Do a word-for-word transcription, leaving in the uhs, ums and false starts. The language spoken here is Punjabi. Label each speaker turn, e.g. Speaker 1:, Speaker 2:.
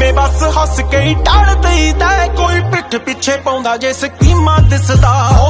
Speaker 1: ਐਵੇਂ ਬਸ ਹੱਸ ਕੇ ਹੀ ਟਾਲ ਦਈਦਾ, ਕੋਈ ਪਿੱਠ ਪਿੱਛੇ ਪਾਉਂਦਾ ਜੇ ਸਕੀਮਾਂ ਦਿਸਦਾ।